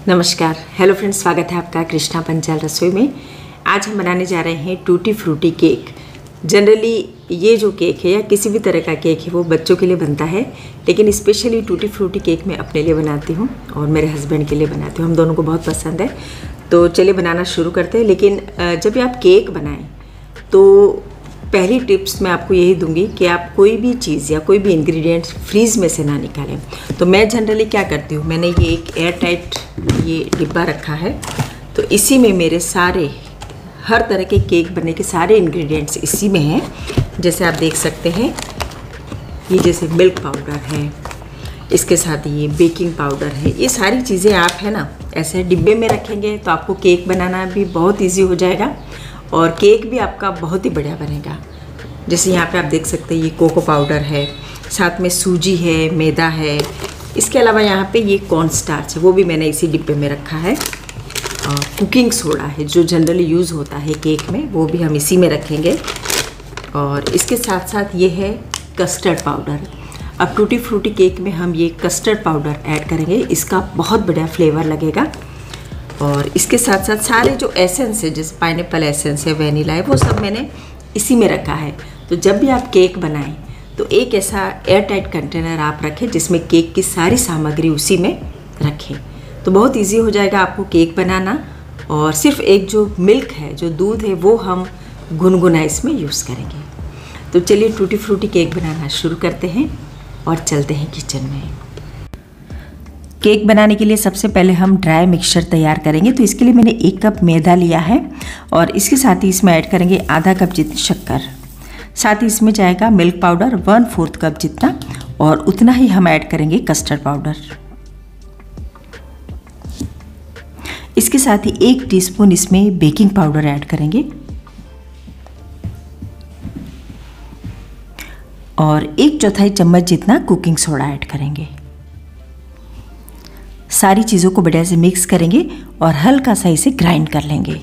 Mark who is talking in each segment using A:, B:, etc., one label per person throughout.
A: नमस्कार, hello friends, स्वागत है आपका कृष्णा पंचाल रसोई में। आज हम बनाने जा रहे हैं टूटी फ्रूटी केक। जनरली ये जो केक है या किसी भी तरह का केक है वो बच्चों के लिए बनता है, लेकिन स्पेशली टूटी फ्रूटी केक मैं अपने लिए बनाती हूँ और मेरे हस्बैंड के लिए बनाती हूँ। हम दोनों को बहुत पसंद है, तो चलिए बनाना शुरू करते हैं। लेकिन जब भी आप केक बनाएं तो पहली टिप्स मैं आपको यही दूंगी कि आप कोई भी चीज़ या कोई भी इंग्रेडिएंट फ्रीज में से ना निकालें। तो मैं जनरली क्या करती हूँ, मैंने ये एक एयर टाइट ये डिब्बा रखा है, तो इसी में मेरे सारे हर तरह के केक बनने के सारे इंग्रेडिएंट्स इसी में हैं। जैसे आप देख सकते हैं, ये जैसे मिल्क पाउडर है, इसके साथ ये बेकिंग पाउडर है। ये सारी चीज़ें आप है ना ऐसे डिब्बे में रखेंगे तो आपको केक बनाना भी बहुत ईजी हो जाएगा और केक भी आपका बहुत ही बढ़िया बनेगा। जैसे यहाँ पे आप देख सकते हैं, ये कोको पाउडर है, साथ में सूजी है, मैदा है, इसके अलावा यहाँ पे ये कॉर्न स्टार्च है, वो भी मैंने इसी डिब्बे में रखा है। और कुकिंग सोडा है जो जनरली यूज़ होता है केक में, वो भी हम इसी में रखेंगे। और इसके साथ साथ ये है कस्टर्ड पाउडर। अब टूटी फ्रूटी केक में हम ये कस्टर्ड पाउडर ऐड करेंगे, इसका बहुत बढ़िया फ्लेवर लगेगा। और इसके साथ साथ सारे जो एसेंस है, जैसे पाइनएप्पल एसेंस है, वैनिला है, वो सब मैंने इसी में रखा है। तो जब भी आप केक बनाएं तो एक ऐसा एयर टाइट कंटेनर आप रखें जिसमें केक की सारी सामग्री उसी में रखें, तो बहुत इजी हो जाएगा आपको केक बनाना। और सिर्फ एक जो मिल्क है, जो दूध है, वो हम गुनगुना इसमें यूज़ करेंगे। तो चलिए टूटी फ्रूटी केक बनाना शुरू करते हैं और चलते हैं किचन में। केक बनाने के लिए सबसे पहले हम ड्राई मिक्सचर तैयार करेंगे। तो इसके लिए मैंने 1 कप मैदा लिया है और इसके साथ ही इसमें ऐड करेंगे आधा कप जितनी शक्कर। साथ ही इसमें जाएगा मिल्क पाउडर 1/4 कप जितना, और उतना ही हम ऐड करेंगे कस्टर्ड पाउडर। इसके साथ ही 1 टीस्पून इसमें बेकिंग पाउडर ऐड करेंगे और 1/4 चम्मच जितना कुकिंग सोडा ऐड करेंगे। सारी चीज़ों को बढ़िया से मिक्स करेंगे और हल्का सा इसे ग्राइंड कर लेंगे।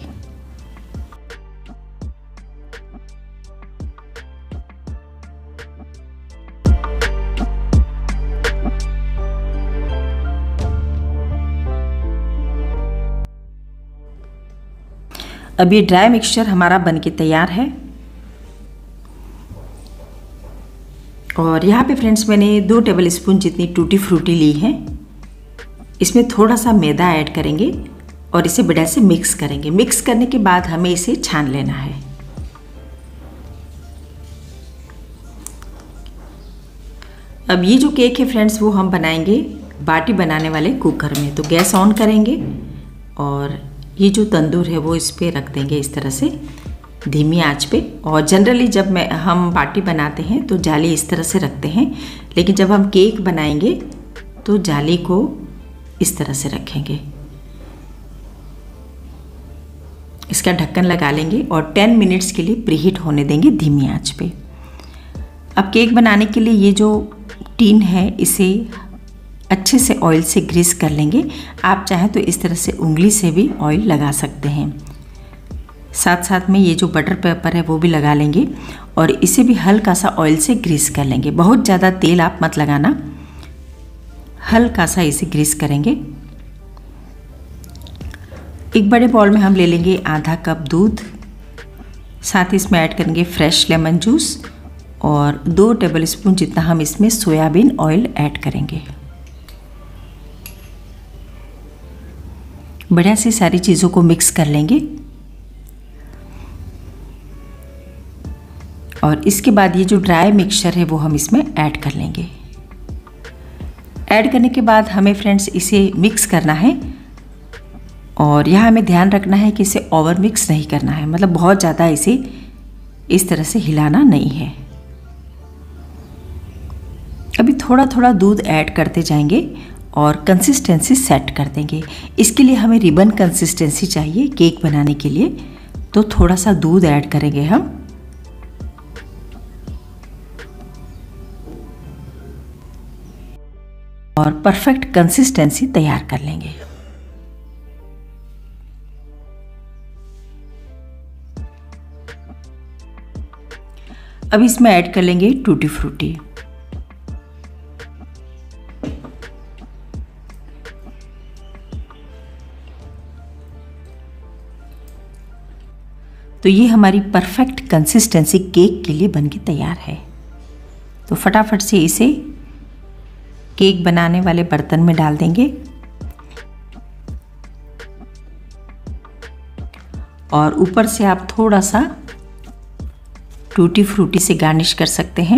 A: अब ये ड्राई मिक्सचर हमारा बनके तैयार है। और यहाँ पे फ्रेंड्स मैंने 2 टेबल स्पून जितनी टूटी फ्रूटी ली है। इसमें थोड़ा सा मैदा ऐड करेंगे और इसे बढ़िया से मिक्स करेंगे। मिक्स करने के बाद हमें इसे छान लेना है। अब ये जो केक है फ्रेंड्स, वो हम बनाएंगे बाटी बनाने वाले कुकर में। तो गैस ऑन करेंगे और ये जो तंदूर है वो इस पे रख देंगे, इस तरह से धीमी आंच पे। और जनरली जब हम बाटी बनाते हैं तो जाली इस तरह से रखते हैं, लेकिन जब हम केक बनाएंगे तो जाली को इस तरह से रखेंगे। इसका ढक्कन लगा लेंगे और 10 मिनट्स के लिए प्रीहीट होने देंगे धीमी आंच पे। अब केक बनाने के लिए ये जो टीन है, इसे अच्छे से ऑयल से ग्रीस कर लेंगे। आप चाहें तो इस तरह से उंगली से भी ऑयल लगा सकते हैं। साथ साथ में ये जो बटर पेपर है वो भी लगा लेंगे और इसे भी हल्का सा ऑयल से ग्रीस कर लेंगे। बहुत ज़्यादा तेल आप मत लगाना, हल्का सा इसे ग्रीस करेंगे। एक बड़े बाउल में हम ले लेंगे आधा कप दूध, साथ ही इसमें ऐड करेंगे फ्रेश लेमन जूस और 2 टेबल स्पून जितना हम इसमें सोयाबीन ऑयल ऐड करेंगे। बढ़िया से सारी चीज़ों को मिक्स कर लेंगे और इसके बाद ये जो ड्राई मिक्सचर है वो हम इसमें ऐड कर लेंगे। ऐड करने के बाद हमें फ्रेंड्स इसे मिक्स करना है और यहाँ हमें ध्यान रखना है कि इसे ओवर मिक्स नहीं करना है, मतलब बहुत ज़्यादा इसे इस तरह से हिलाना नहीं है। अभी थोड़ा थोड़ा दूध ऐड करते जाएंगे और कंसिस्टेंसी सेट कर देंगे। इसके लिए हमें रिबन कंसिस्टेंसी चाहिए केक बनाने के लिए, तो थोड़ा सा दूध ऐड करेंगे हम। और परफेक्ट कंसिस्टेंसी तैयार कर लेंगे। अब इसमें ऐड कर लेंगे टूटी फ्रूटी। तो ये हमारी परफेक्ट कंसिस्टेंसी केक के लिए बनके तैयार है। तो फटाफट से इसे केक बनाने वाले बर्तन में डाल देंगे और ऊपर से आप थोड़ा सा टूटी फ्रूटी से गार्निश कर सकते हैं।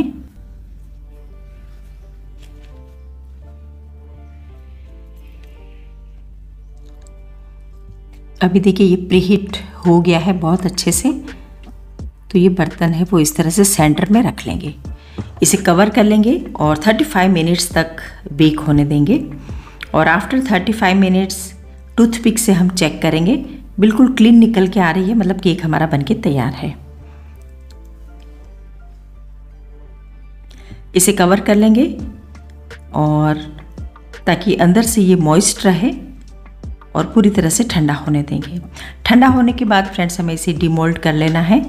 A: अभी देखिए ये प्रीहीट हो गया है बहुत अच्छे से। तो ये बर्तन है वो इस तरह से सेंटर में रख लेंगे, इसे कवर कर लेंगे और 35 मिनट्स तक बेक होने देंगे। और आफ्टर 35 मिनट्स टूथपिक से हम चेक करेंगे, बिल्कुल क्लीन निकल के आ रही है, मतलब केक हमारा बनके तैयार है। इसे कवर कर लेंगे और ताकि अंदर से ये मॉइस्ट रहे और पूरी तरह से ठंडा होने देंगे। ठंडा होने के बाद फ्रेंड्स हमें इसे डिमोल्ड कर लेना है।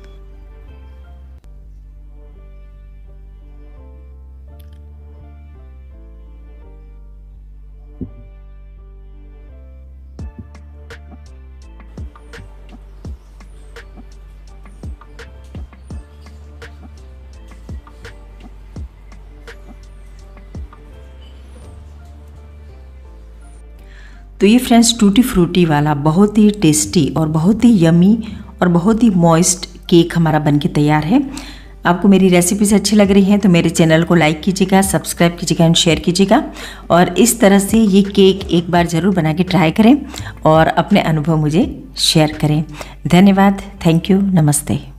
A: तो ये फ्रेंड्स टूटी फ्रूटी वाला बहुत ही टेस्टी और बहुत ही यमी और बहुत ही मॉइस्ट केक हमारा बनके तैयार है। आपको मेरी रेसिपीज अच्छी लग रही हैं तो मेरे चैनल को लाइक कीजिएगा, सब्सक्राइब कीजिएगा एंड शेयर कीजिएगा। और इस तरह से ये केक एक बार ज़रूर बना के ट्राई करें और अपने अनुभव मुझे शेयर करें। धन्यवाद, थैंक यू, नमस्ते।